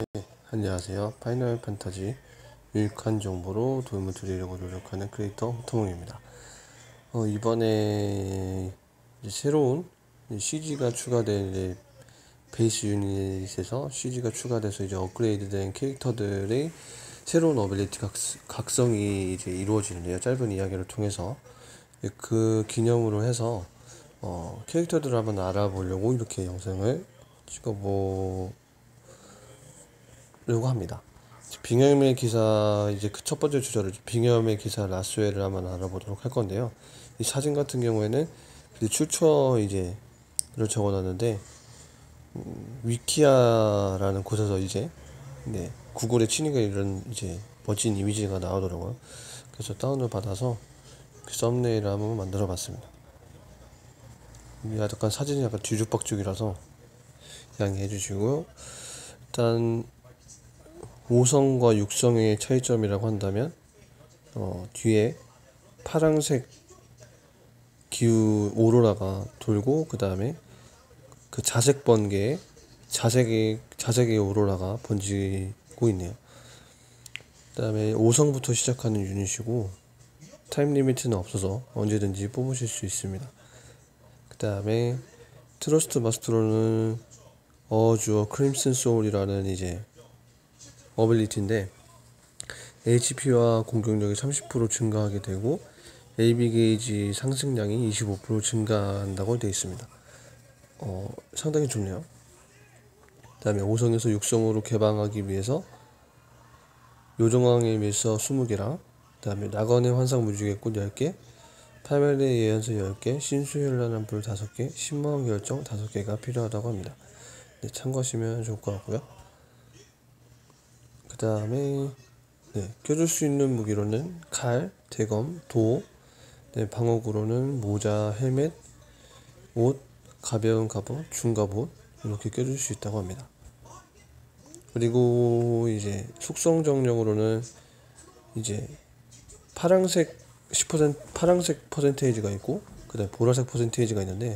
안녕하세요. 파이널 판타지 유익한 정보로 도움을 드리려고 노력하는 크리에이터 홍통웅입니다. 이번에 이제 새로운 CG가 추가된 베이스 유닛에서 CG가 추가돼서 이제 업그레이드된 캐릭터들의 새로운 어빌리티 각성이 이제 이루어지는데요. 짧은 이야기를 통해서 그 기념으로 해서 캐릭터들을 한번 알아보려고 이렇게 영상을 찍어보려고 합니다. 빙하의 기사 이제 그 첫 번째 주제로 빙하의 기사 라스웰을 한번 알아보도록 할 건데요. 이 사진 같은 경우에는 출처 이제를 적어놨는데 위키아라는 곳에서 이제 구글에 치니까 이런 이제 멋진 이미지가 나오더라고요. 그래서 다운을 받아서 그 썸네일을 한번 만들어봤습니다. 약간 사진이 약간 뒤죽박죽이라서 양해해 주시고요. 일단 5성과 6성의 차이점이라고 한다면 뒤에 파랑색 기후 오로라가 돌고 그 다음에 그 자색 번개에 자색의 오로라가 번지고 있네요. 그 다음에 5성부터 시작하는 유닛이고 타임 리미트는 없어서 언제든지 뽑으실 수 있습니다. 그 다음에 트러스트 마스터로는 어주어 크림슨 소울이라는 이제 어빌리티인데 HP와 공격력이 30% 증가하게 되고 AB 게이지 상승량이 25% 증가한다고 되어 있습니다. 상당히 좋네요. 그 다음에 5성에서 6성으로 개방하기 위해서 요정왕의 밀서 20개랑 그 다음에 낙원의 환상 무지개 꽃 10개, 파멜의 예언서 10개, 신수혈란한 불 5개, 신망 결정 5개가 필요하다고 합니다. 참고하시면 좋을 것 같고요. 그 다음에 껴줄 수 있는 무기로는 칼, 대검, 도, 방어구로는 모자, 헬멧, 옷, 가벼운 갑옷, 중갑옷 이렇게 껴줄 수 있다고 합니다. 그리고 이제 속성 정령으로는 이제 파랑색 10% 파랑색 퍼센테이지가 있고 그다음 보라색 퍼센테이지가 있는데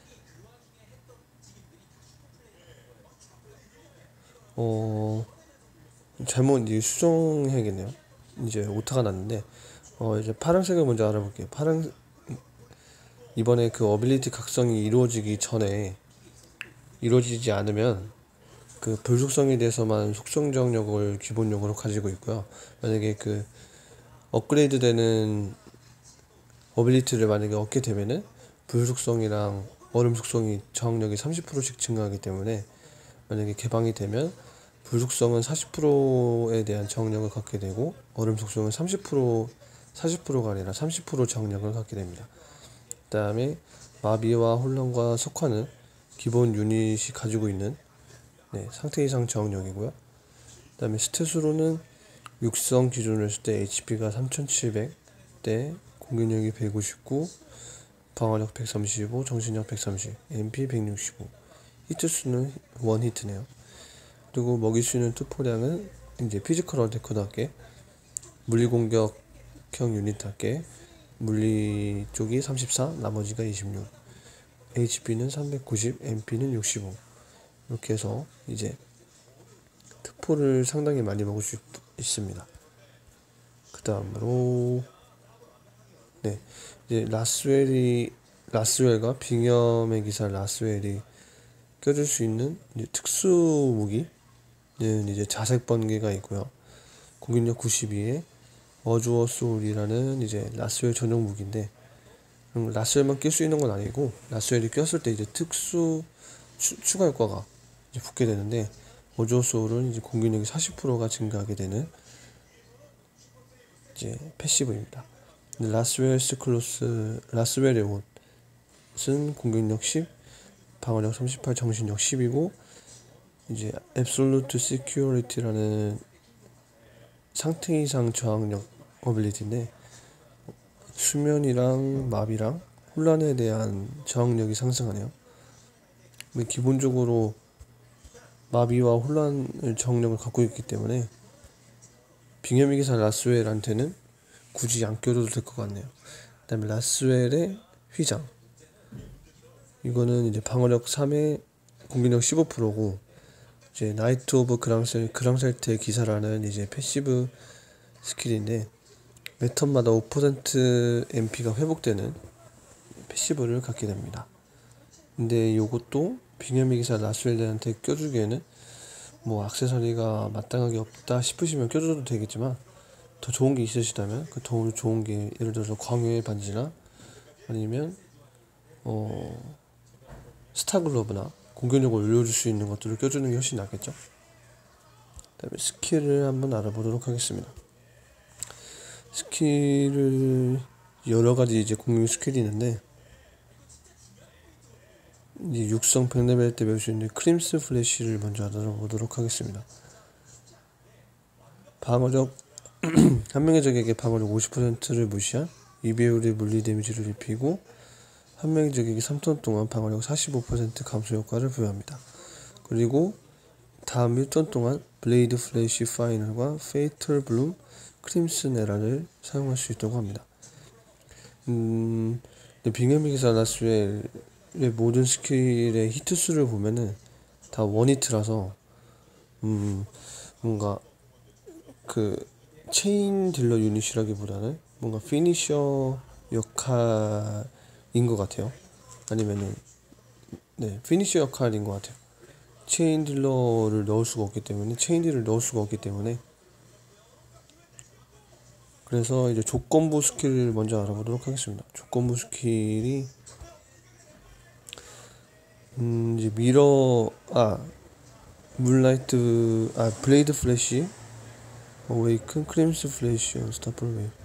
잘못 이제 수정해야겠네요. 이제 오타가 났는데 이제 파란색을 먼저 알아볼게요. 이번에 그 어빌리티 각성이 이루어지기 전에 이루어지지 않으면 그 불속성에 대해서만 속성 정력을 기본적으로 가지고 있고요. 만약에 그 업그레이드 되는 어빌리티를 만약에 얻게 되면은 불속성이랑 얼음 속성이 저항력이 30%씩 증가하기 때문에 만약에 개방이 되면 불속성은 40%에 대한 저항력을 갖게 되고 얼음 속성은 40%가 아니라 30% 저항력을 갖게 됩니다. 그 다음에 마비와 혼란과 석화는 기본 유닛이 가지고 있는 상태 이상 저항력이고요. 그 다음에 스탯으로는 육성 기준으로 했을 때 HP가 3700대 공격력이 159, 방어력 135, 정신력 130, MP 165. 히트 수는 원 히트네요. 그리고 먹일 수 있는 투포량은 이제 피지컬 어태커답게 물리 공격형 유닛답게 물리 쪽이 34, 나머지가 26. HP는 390, MP는 65. 이렇게 해서 이제 특포를 상당히 많이 먹을 수 있습니다. 그 다음으로 이제 라스웰과 빙염의 기사 라스웰이 껴줄 수 있는 이제 특수 무기는 이제 자색 번개가 있고요. 공격력 92에 어주어 소울이라는 이제 라스웰 전용 무기인데 라스웰만 낄 수 있는 건 아니고 라스웰이 꼈을 때 이제 특수 추가 효과가 이제 붙게 되는데 어주어 소울은 이제 공격력이 40%가 증가하게 되는 이제 패시브입니다. 라스웰 스클로스 라스웰의 옷은 공격력 10, 방어력 38, 정신력 10이고 이제 앱솔루트 시큐리티라는 상태 이상 저항력 어빌리티인데 수면이랑 마비랑 혼란에 대한 저항력이 상승하네요. 기본적으로 마비와 혼란 저항력을 갖고 있기 때문에 빙하의 기사 라스웰한테는 굳이 안 껴줘도 될 것 같네요. 그 다음에 라스웰의 휘장 이거는 이제 방어력 3에 공격력 15%고 이제 나이트 오브 그랑셀트의 기사라는 이제 패시브 스킬인데 매 턴마다 5% MP가 회복되는 패시브를 갖게 됩니다. 근데 요것도 빙하미 기사 라스웰드한테 껴주기에는 뭐 액세서리가 마땅하게 없다 싶으시면 껴줘도 되겠지만 더 좋은 게 있으시다면 그 더 좋은 게 예를 들어서 광유의 반지나 아니면 스타글러브나 공격력을 올려줄 수 있는 것들을 껴주는 게 훨씬 낫겠죠. 그 다음에 스킬을 한번 알아보도록 하겠습니다. 스킬을 여러가지 이제 공격 스킬이 있는데 이제 육성 100레벨 때 배울 수 있는 크림스 플래시를 먼저 알아보도록 하겠습니다. 방어력 한 명의 적에게 방어력 50%를 무시한 2배율의 물리 데미지를 입히고 한 명의 적에게 3턴 동안 방어력 45% 감소 효과를 부여합니다. 그리고 다음 1턴 동안 블레이드 플래시 파이널과 페이털 블룸 크림슨 에라를 사용할 수 있다고 합니다. 빙하미 기사 라스웰의 모든 스킬의 히트수를 보면은 다 원히트라서 뭔가 그 체인 딜러 유닛이라기보다는 뭔가 피니셔 역할인 것 같아요. 아니면은 피니셔 역할인 것 같아요. 체인 딜러를 넣을 수가 없기 때문에 그래서 이제 조건부 스킬을 먼저 알아보도록 하겠습니다. 조건부 스킬이 이제 블레이드 플래시 어웨이큰 크림스 플래시 언스타플 웨이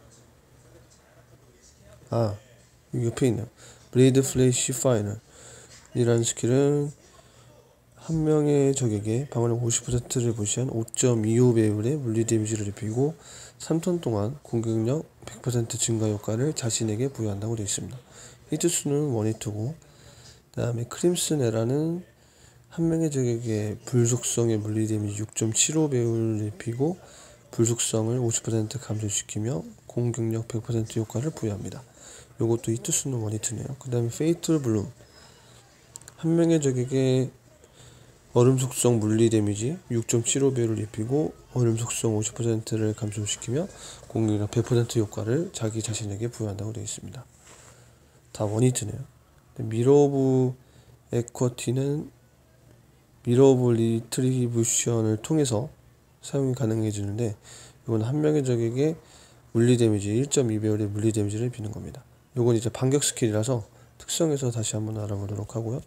여기 옆에 있네요. 블레이드 플래시 파이널 이라는 스킬은 한 명의 적에게 방어력 50%를 무시한 5.25배율의 물리 데미지를 입히고 3턴 동안 공격력 100% 증가 효과를 자신에게 부여한다고 되어 있습니다. 히트수는 원히트고 그 다음에 크림슨 에라는 한 명의 적에게 불속성의 물리 데미지 6.75배율을 입히고 불속성을 50% 감소시키며 공격력 100% 효과를 부여합니다. 요것도 히트수는 원히트네요. 그 다음에 페이틀 블룸 한 명의 적에게 얼음 속성 물리 데미지 6.75배율을 입히고 얼음 속성 50%를 감소시키며 공격력 100% 효과를 자기 자신에게 부여한다고 되어 있습니다. 다 원히트네요. 미러 오브 에쿼티는 미러 오브 리트리뷰션을 통해서 사용이 가능해지는데 이건 한 명의 적에게 물리 데미지 1.2배율의 물리 데미지를 입히는 겁니다. 이건 이제 반격 스킬이라서 특성에서 다시 한번 알아보도록 하고요.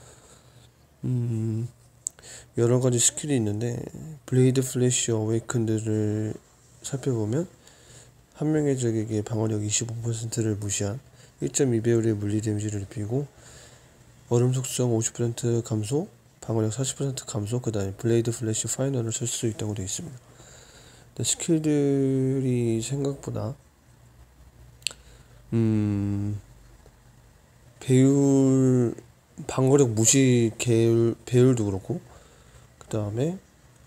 여러 가지 스킬이 있는데 블레이드 플래시 어웨이큰드를 살펴보면 한 명의 적에게 방어력 25%를 무시한 1.2배율의 물리 데미지를 입히고 얼음 속성 50% 감소, 방어력 40% 감소, 그 다음에 블레이드 플래시 파이널을 쓸 수 있다고 되어 있습니다. 스킬들이 생각보다 배율 방어력 무시 배율도 그렇고 그 다음에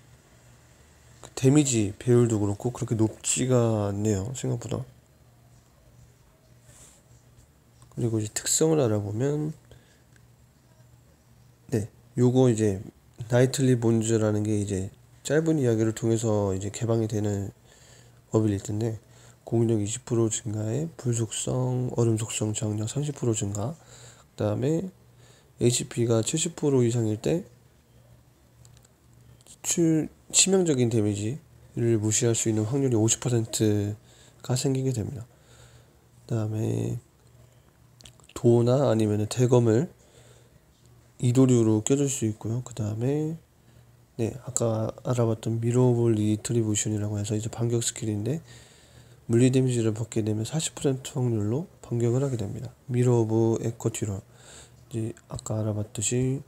데미지 배율도 그렇고 그렇게 높지가 않네요, 생각보다. 그리고 이제 특성을 알아보면 요거 이제 나이틀리 본즈라는 게 이제 짧은 이야기를 통해서 이제 개방이 되는 어빌리티인데 공격력 20% 증가에 불속성, 얼음 속성 장력 30% 증가, 그 다음에 HP가 70% 이상일 때 치명적인 데미지를 무시할 수 있는 확률이 50%가 생기게 됩니다. 그 다음에 도나 아니면 대검을 이도류로 껴줄 수 있고요. 그 다음에 아까 알아봤던 미러 오브 리트리뷰션이라고 해서 이제 반격 스킬인데 물리 데미지를 받게 되면 40% 확률로 반격을 하게 됩니다. 미러 오브 에쿼티럴 이제 아까 알아봤듯이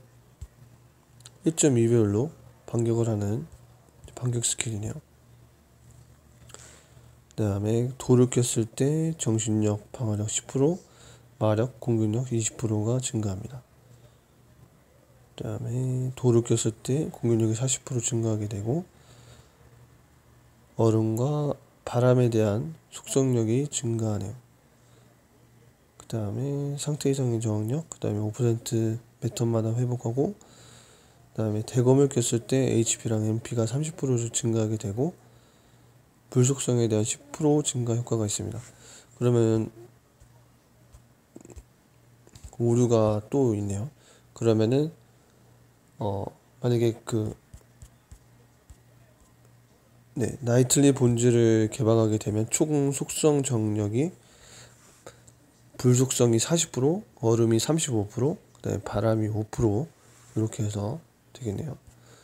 1.2배율로 반격을 하는 반격 스킬이네요. 그 다음에 돌을 꼈을 때 정신력 방어력 10%, 마력 공격력 20%가 증가합니다. 그 다음에 돌을 꼈을 때 공격력이 40% 증가하게 되고 얼음과 바람에 대한 속성력이 증가하네요. 그 다음에 상태 이상의 저항력, 그 다음에 5% 매 턴마다 회복하고 다음에 대검을 꼈을 때 HP랑 MP가 30% 증가하게 되고 불속성에 대한 10% 증가 효과가 있습니다. 그러면 오류가 또 있네요. 그러면은 만약에 나이틀리 본즈를 개방하게 되면 총 속성 정력이 불속성이 40%, 얼음이 35%, 그다음에 바람이 5% 이렇게 해서 되겠네요.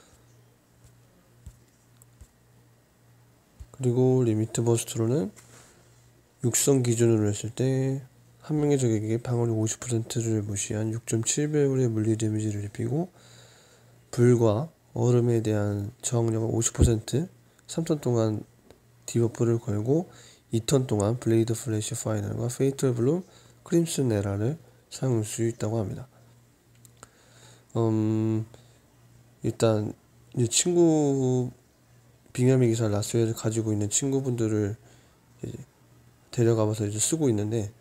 그리고 리미트 버스트로는 육성 기준으로 했을 때 한 명의 적에게 방어력 50%를 무시한 6.7배율의 물리 데미지를 입히고 불과 얼음에 대한 저항력은 50%, 3턴 동안 디버프를 걸고 2턴 동안 블레이드 플래시 파이널과 페이털 블루, 크림슨 에라를 사용할 수 있다고 합니다. 일단 이 친구 빙하미 기사 라스웰을 가지고 있는 친구분들을 이제 데려가봐서 이제 쓰고 있는데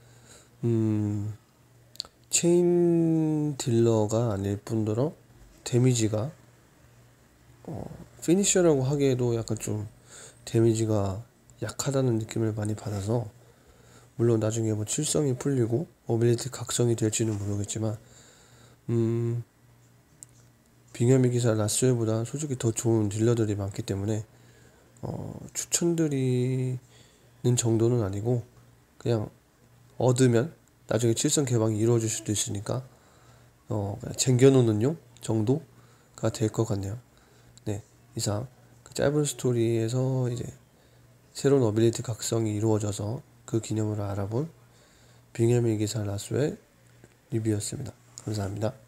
체인 딜러가 아닐 뿐더러 데미지가 피니셔라고 하기에도 약간 좀 데미지가 약하다는 느낌을 많이 받아서 물론 나중에 뭐 칠성이 풀리고 어빌리티 각성이 될지는 모르겠지만 빙하미 기사 라스웰보다 솔직히 더 좋은 딜러들이 많기 때문에 추천드리는 정도는 아니고 그냥 얻으면 나중에 칠성 개방이 이루어질 수도 있으니까 그냥 쟁겨놓는 용 정도가 될 것 같네요. 네, 이상 그 짧은 스토리에서 이제 새로운 어빌리티 각성이 이루어져서 그 기념으로 알아본 빙하미 기사 라스웰 리뷰였습니다. 감사합니다.